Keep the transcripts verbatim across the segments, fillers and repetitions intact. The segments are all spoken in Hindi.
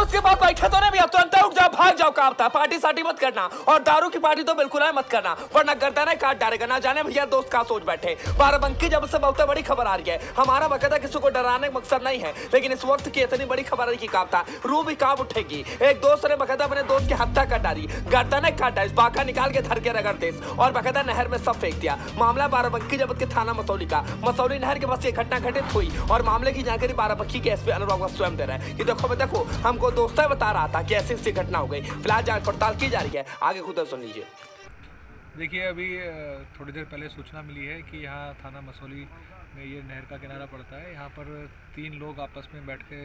उसके बाद बैठे तो नहीं भैया, तुरंत उठ जाओ, भाग जाओ, कांपता पार्टी साटी मत करना, और दारू की पार्टी तो बिल्कुल है मत करना, वरना गर्दन काट डालेगा। ना जाने भैया दोस्त का सोच बैठे। बाराबंकी जब से बहुत बड़ी खबर आ रही है, हमारा बकायदा किसी को डराने का मकसद नहीं है, लेकिन इस वक्त की इतनी बड़ी खबर है कि कांपता रूह भी कांप उठेगी। एक दोस्त ने बकायदा अपने दोस्त की हत्या कर डाली, गर्दन काट डाली, बाका निकाल के धर के रगड़ दे और बकायदा नहर में सब फेंक दिया। मामला बाराबंकी जब के थाना मसौली का, मसौली नहर के पास ये घटना घटित हुई और मामले की जानकारी बाराबंकी के एसपी अनुराग स्वयं दे रहे हैं कि देखो देखो हमको दोस्त बता रहा था कि ऐसी ऐसी घटना हो गई। फिलहाल जांच पड़ताल की जा रही है, आगे खुद सुन लीजिए। देखिए, अभी थोड़ी देर पहले सूचना मिली है कि यहाँ थाना मसौली में ये नहर का किनारा पड़ता है। यहाँ पर तीन लोग आपस में बैठ के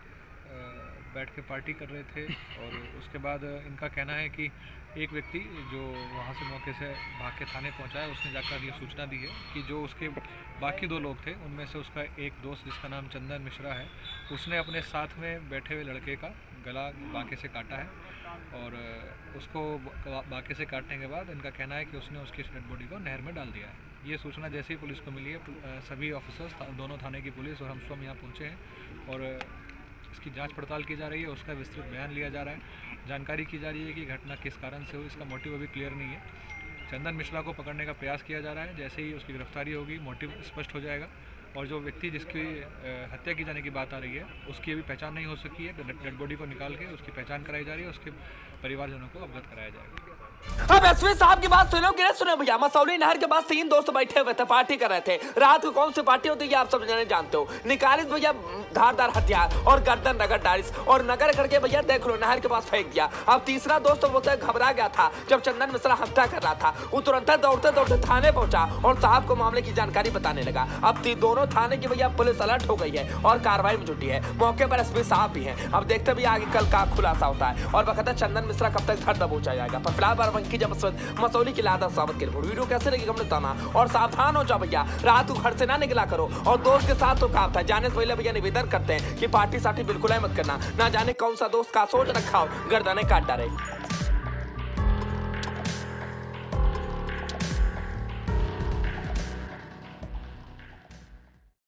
बैठ के पार्टी कर रहे थे और उसके बाद इनका कहना है कि एक व्यक्ति जो वहाँ से मौके से भाग के थाने पहुँचा है, उसने जाकर ये सूचना दी है कि जो उसके बाकी दो लोग थे उनमें से उसका एक दोस्त जिसका नाम चंदन मिश्रा है, उसने अपने साथ में बैठे हुए लड़के का गला बाके से काटा है और उसको बाके से काटने के बाद इनका कहना है कि उसने उसकी डेड बॉडी को नहर में डाल दिया है। ये सूचना जैसे ही पुलिस को मिली है, सभी ऑफिसर्स दोनों थाने की पुलिस और हम स्वयं यहाँ पहुँचे हैं और इसकी जांच पड़ताल की जा रही है, उसका विस्तृत बयान लिया जा रहा है। जानकारी की जा रही है कि घटना किस कारण से हुई, इसका मोटिव अभी क्लियर नहीं है। चंदन मिश्रा को पकड़ने का प्रयास किया जा रहा है, जैसे ही उसकी गिरफ्तारी होगी मोटिव स्पष्ट हो जाएगा और जो व्यक्ति जिसकी हत्या की जाने की बात आ रही है उसकी अभी पहचान नहीं हो सकी है। डेड बॉडी को निकाल के उसकी पहचान कराई जा रही है, उसके परिवारजनों को अवगत कराया जाएगा। अब एसपी साहब की बात सुनो कि नहीं सुनो भैया, मसौली नहर के पास तीन दोस्त बैठे हुए थे, पार्टी कर रहे थे। रात को कौन सी पार्टी होती है आप सब जाने जानते हो। निकालिस भैया धारदार हथियार और गर्दन रगड़ डालिस और नगर करके भैया देख लो नहर के पास फेंक दिया। अब तीसरा दोस्त वो घबरा गया था जब चंदन मिश्रा हत्या कर रहा था, वो तुरंत दौड़ते दौड़ते थाने पहुंचा और साहब को मामले की जानकारी बताने लगा। अब दोनों थाने की भैया पुलिस अलर्ट हो गई है और कार्रवाई में जुटी है। मौके पर एसपी साहब भी हैं। अब देखते भी आगे कल का खुलासा होता है और बकायदा चंदन मिश्रा कब तक धर दबोचा जाएगा। पर फिलहाल बाराबंकी जब मसौली की लादा सावत के रिपोर्ट वीडियो कैसे लगी कमेंट बताना और सावधान हो जाओ भैया, रात को घर से ना निकला करो और दोस्त के साथ तो काम था। जाने से पहले भैया निवेदन करते हैं कि पार्टी साटी बिल्कुल मत करना, ना जाने कौन सा दोस्त का सोच रखा हो गर्दनें काट डाले।